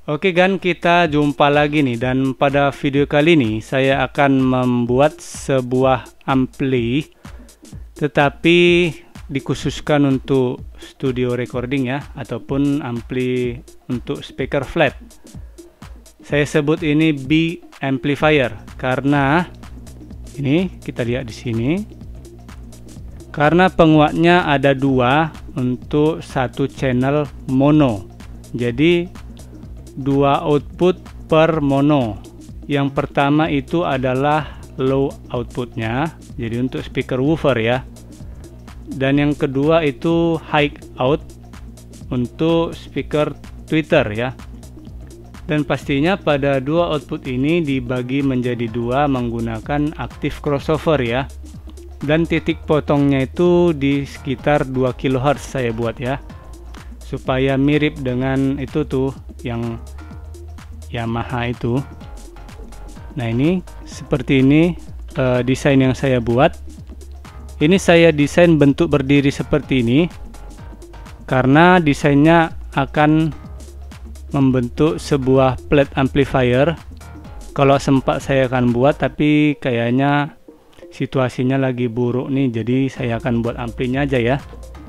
Oke kan, kita jumpa lagi nih, dan pada video kali ini saya akan membuat sebuah ampli, tetapi dikhususkan untuk studio recording ya, ataupun ampli untuk speaker flat. Saya sebut ini B amplifier karena ini kita lihat di sini. Karena penguatnya ada dua untuk satu channel mono. Jadi dua output per mono. Yang pertama itu adalah low outputnya, jadi untuk speaker woofer ya. Dan yang kedua itu high out untuk speaker tweeter ya. Dan pastinya pada dua output ini dibagi menjadi dua menggunakan active crossover ya. Dan titik potongnya itu di sekitar 2 kHz saya buat ya, supaya mirip dengan itu tuh yang Yamaha itu. Nah ini seperti ini desain yang saya buat. Ini saya desain bentuk berdiri seperti ini karena desainnya akan membentuk sebuah plate amplifier. Kalau sempat saya akan buat, tapi kayaknya situasinya lagi buruk nih, jadi saya akan buat amplinya aja ya.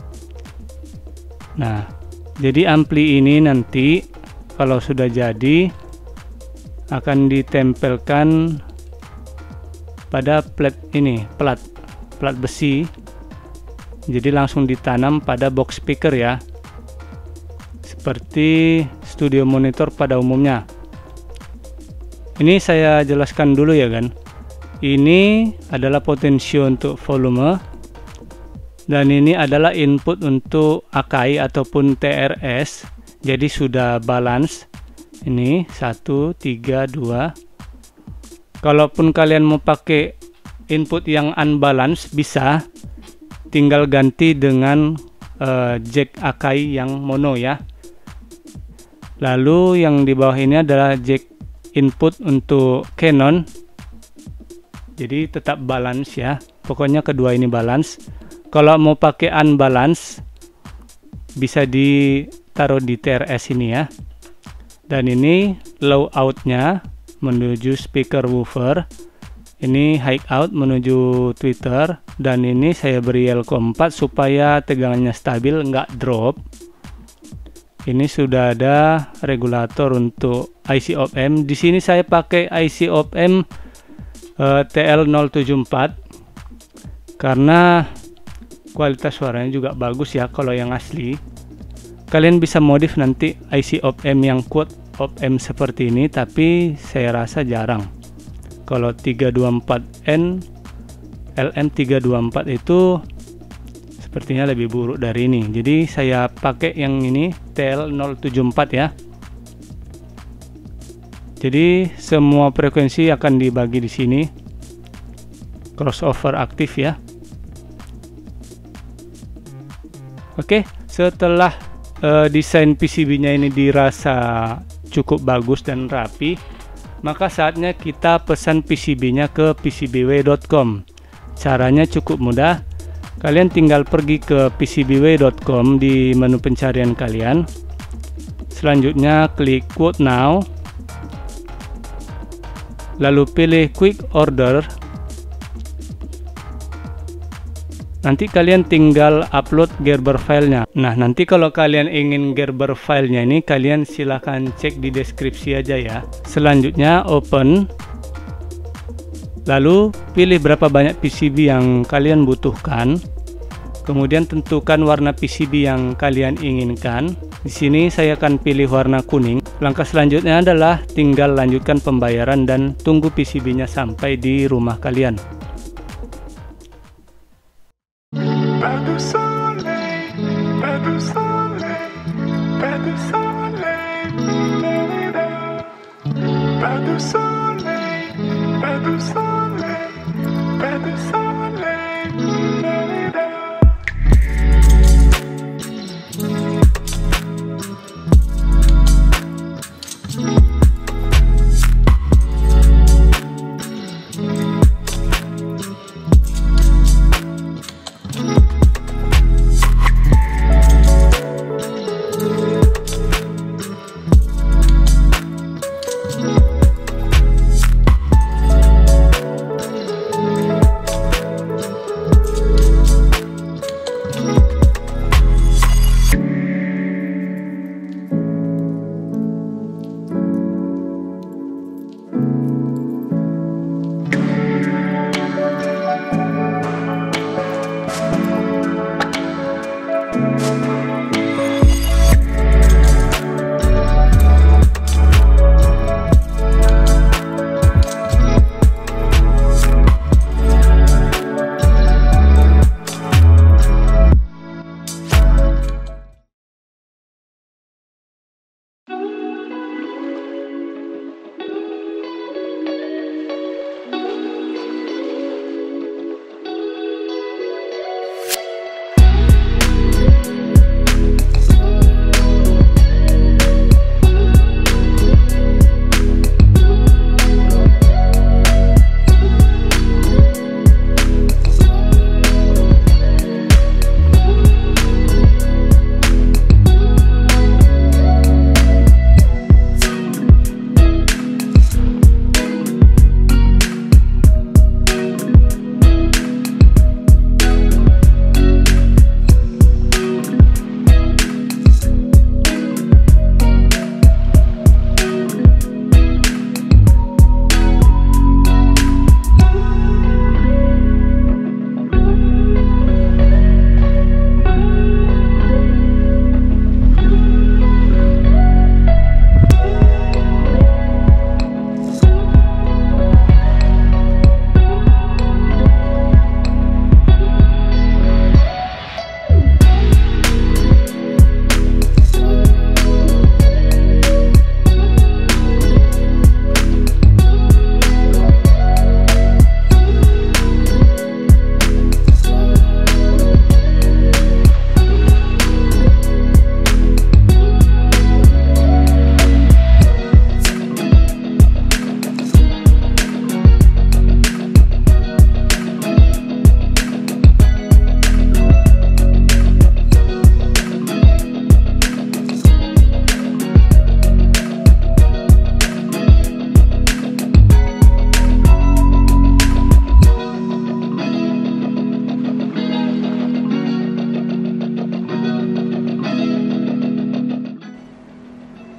Nah, jadi ampli ini nanti kalau sudah jadi akan ditempelkan pada plate ini, plat besi. Jadi langsung ditanam pada box speaker ya, seperti studio monitor pada umumnya. Ini saya jelaskan dulu ya kan. Ini adalah potensio untuk volume, dan ini adalah input untuk Akai ataupun TRS. Jadi sudah balance. Ini 1, 3, 2. Kalaupun kalian mau pakai input yang unbalance bisa, tinggal ganti dengan jack Akai yang mono ya. Lalu yang di bawah ini adalah jack input untuk Canon. Jadi tetap balance ya, pokoknya kedua ini balance. Kalau mau pakai unbalance bisa ditaruh di TRS ini ya. Dan ini low outnya menuju speaker woofer, ini high out menuju tweeter, dan ini saya beri L4 supaya tegangannya stabil, nggak drop. Ini sudah ada regulator untuk IC op-amp. Di sini saya pakai IC op-amp TL074 karena kualitas suaranya juga bagus ya. Kalau yang asli kalian bisa modif nanti IC op-amp yang quad op-amp seperti ini, tapi saya rasa jarang. Kalau 324N LM324 itu sepertinya lebih buruk dari ini, jadi saya pakai yang ini TL074 ya. Jadi semua frekuensi akan dibagi di sini, crossover aktif ya. Oke, setelah desain PCB-nya ini dirasa cukup bagus dan rapi, maka saatnya kita pesan PCB-nya ke PCBWay.com. Caranya cukup mudah. Kalian tinggal pergi ke PCBWay.com di menu pencarian kalian. Selanjutnya klik Quote Now. Lalu pilih Quick Order. Nanti kalian tinggal upload Gerber filenya. Nah, nanti kalau kalian ingin Gerber filenya ini, kalian silahkan cek di deskripsi aja ya. Selanjutnya open. Lalu pilih berapa banyak PCB yang kalian butuhkan. Kemudian tentukan warna PCB yang kalian inginkan. Di sini saya akan pilih warna kuning. Langkah selanjutnya adalah tinggal lanjutkan pembayaran dan tunggu PCB-nya sampai di rumah kalian.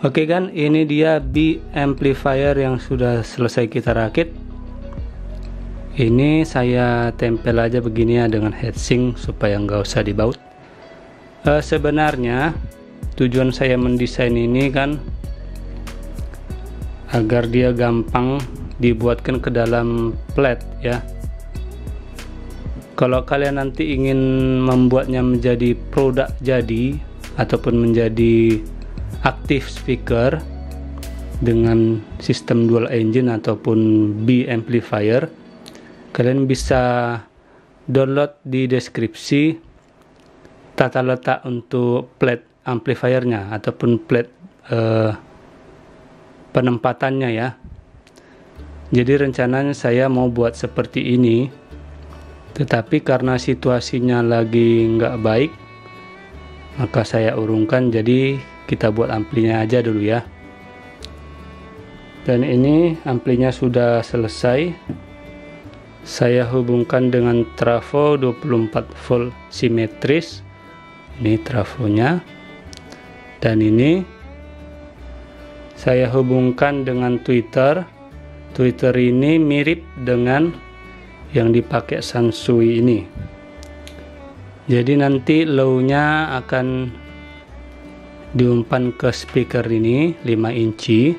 Oke kan, ini dia B amplifier yang sudah selesai kita rakit. Ini saya tempel aja begini ya dengan heatsink supaya nggak usah dibaut. Sebenarnya tujuan saya mendesain ini kan agar dia gampang dibuatkan ke dalam plate ya. Kalau kalian nanti ingin membuatnya menjadi produk jadi ataupun menjadi active speaker dengan sistem dual engine ataupun B amplifier, kalian bisa download di deskripsi tata letak untuk plate amplifiernya ataupun plate penempatannya ya. Jadi rencananya saya mau buat seperti ini, tetapi karena situasinya lagi nggak baik, maka saya urungkan. Jadi kita buat amplinya aja dulu ya. Dan ini amplinya sudah selesai. Saya hubungkan dengan trafo 24 volt simetris. Ini trafonya. Dan ini saya hubungkan dengan tweeter. Tweeter ini mirip dengan yang dipakai Sansui ini. Jadi nanti low-nya akan diumpan ke speaker ini 5 inci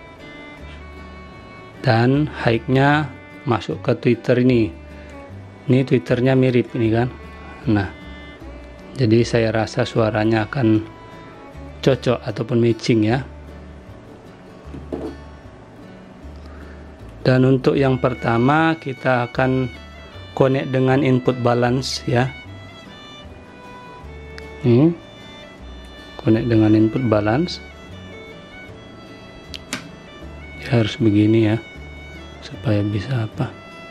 dan high-nya masuk ke tweeter ini. Ini tweeternya mirip ini kan. Nah, jadi saya rasa suaranya akan cocok ataupun matching ya. Dan untuk yang pertama kita akan connect dengan input balance ya. Ini connect dengan input balance ya, harus begini ya supaya bisa apa.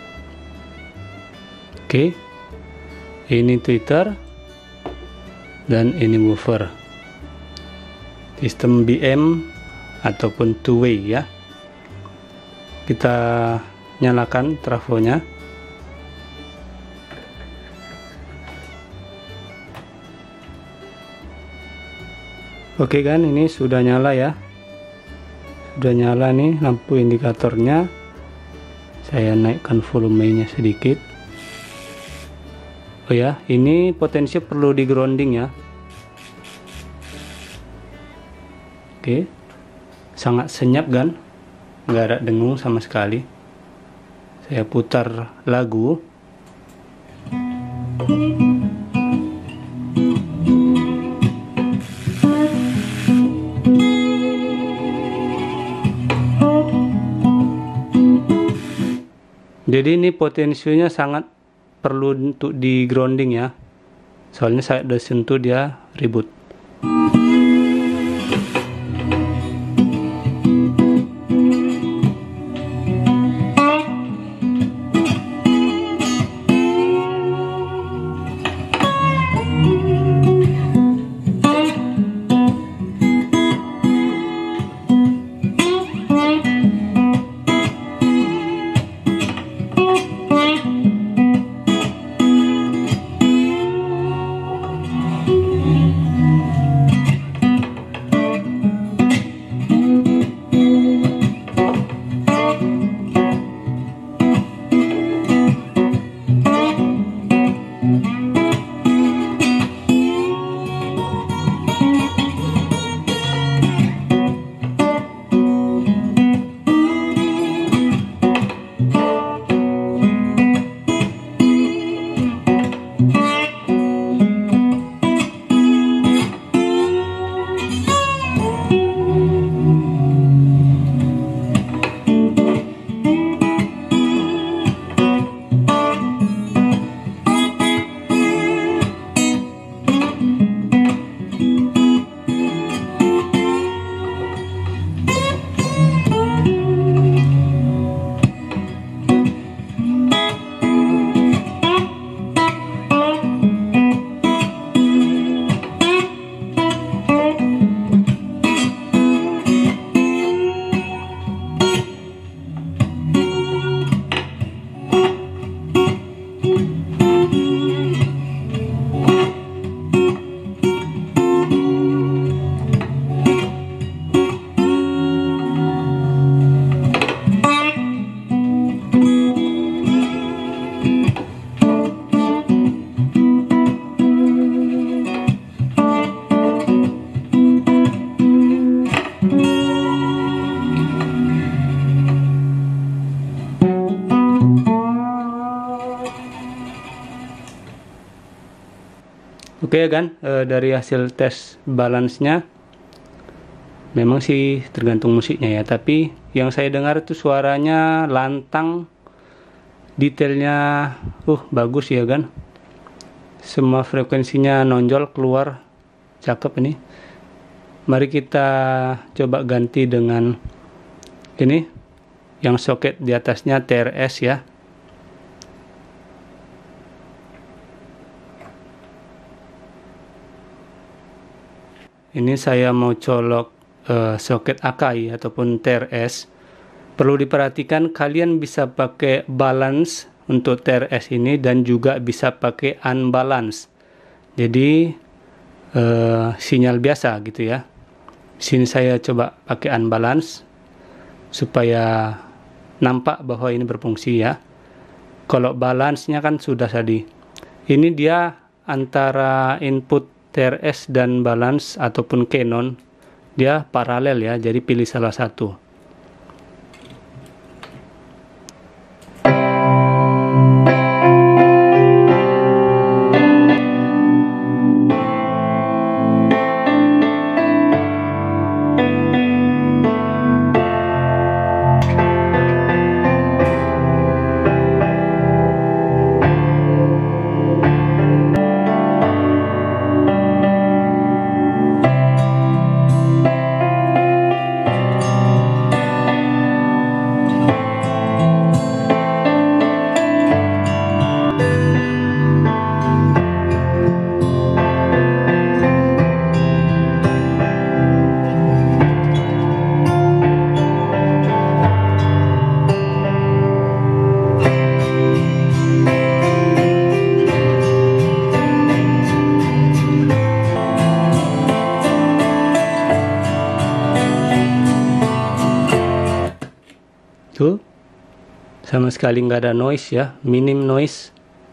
Oke, ini tweeter dan ini woofer, sistem BM ataupun two way ya. Kita nyalakan trafonya. Oke kan, ini sudah nyala ya. Sudah nyala nih lampu indikatornya. Saya naikkan volumenya sedikit. Oh ya, ini potensi perlu di grounding ya. Oke. Sangat senyap kan? Nggak ada dengung sama sekali. Saya putar lagu. Jadi ini potensinya sangat perlu untuk di grounding ya. Soalnya saya udah sentuh dia ribut. Oke kan, dari hasil tes balance-nya memang sih tergantung musiknya ya, tapi yang saya dengar itu suaranya lantang, detailnya bagus ya kan, semua frekuensinya nonjol keluar, cakep ini. Mari kita coba ganti dengan ini yang soket di atasnya TRS ya. Ini saya mau colok soket Akai ataupun TRS. Perlu diperhatikan, kalian bisa pakai balance untuk TRS ini dan juga bisa pakai unbalance. Jadi sinyal biasa gitu ya. Sini saya coba pakai unbalance supaya nampak bahwa ini berfungsi ya. Kalau balance-nya kan sudah tadi. Ini dia antara input TRS dan balance ataupun Canon, dia paralel ya, jadi pilih salah satu. Tuh, sama sekali nggak ada noise ya, minim noise.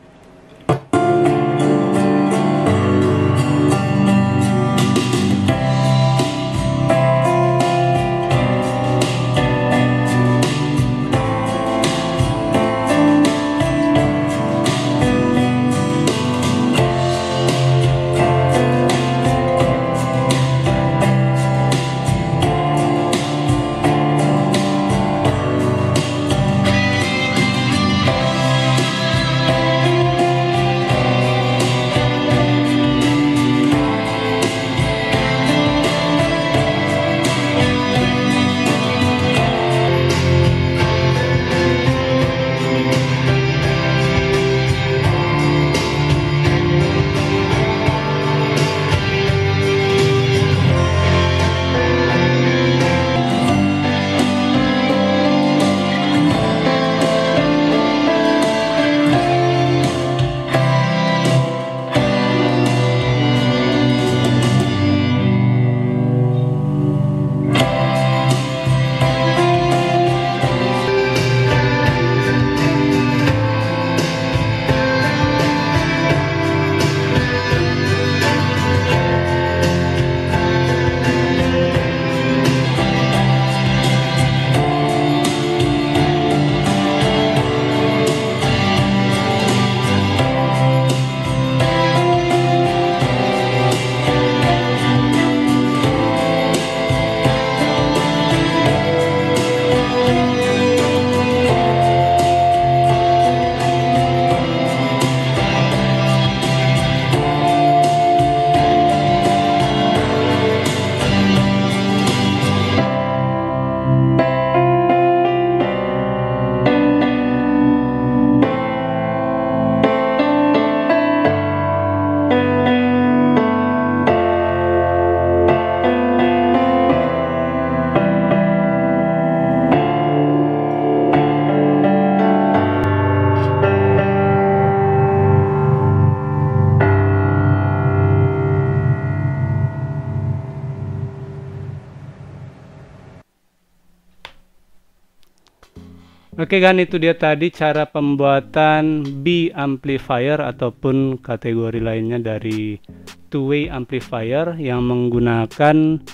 Oke kan, itu dia tadi cara pembuatan B amplifier ataupun kategori lainnya dari two-way amplifier yang menggunakan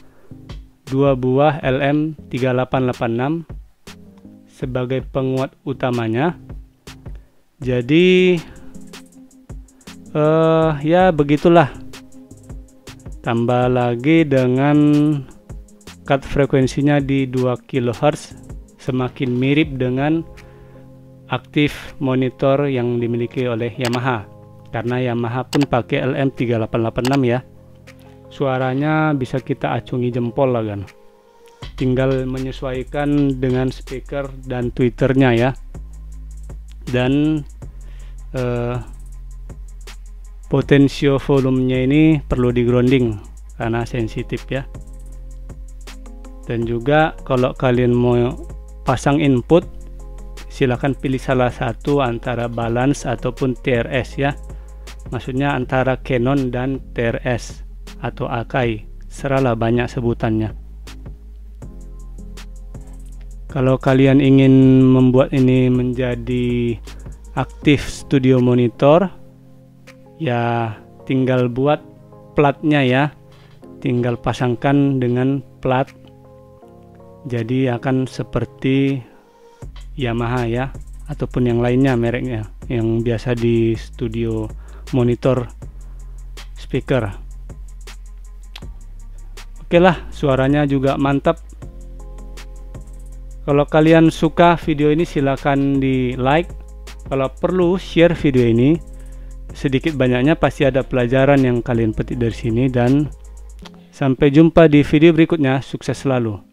dua buah LM3886 sebagai penguat utamanya. Jadi ya begitulah Tambah lagi dengan cut frekuensinya di 2 kHz, semakin mirip dengan aktif monitor yang dimiliki oleh Yamaha, karena Yamaha pun pakai LM3886 ya. Suaranya bisa kita acungi jempol lah kan, tinggal menyesuaikan dengan speaker dan tweeternya ya. Dan potensio volumenya ini perlu di grounding karena sensitif ya. Dan juga kalau kalian mau pasang input, silahkan pilih salah satu antara balance ataupun TRS ya. Maksudnya antara Canon dan TRS atau Akai, seralah banyak sebutannya. Kalau kalian ingin membuat ini menjadi aktif studio monitor, ya tinggal buat platnya ya, tinggal pasangkan dengan plat, jadi akan seperti Yamaha ya, ataupun yang lainnya mereknya yang biasa di studio monitor speaker. Oke lah, suaranya juga mantap. Kalau kalian suka video ini silahkan di like, kalau perlu share video ini. Sedikit banyaknya pasti ada pelajaran yang kalian petik dari sini. Dan sampai jumpa di video berikutnya. Sukses selalu.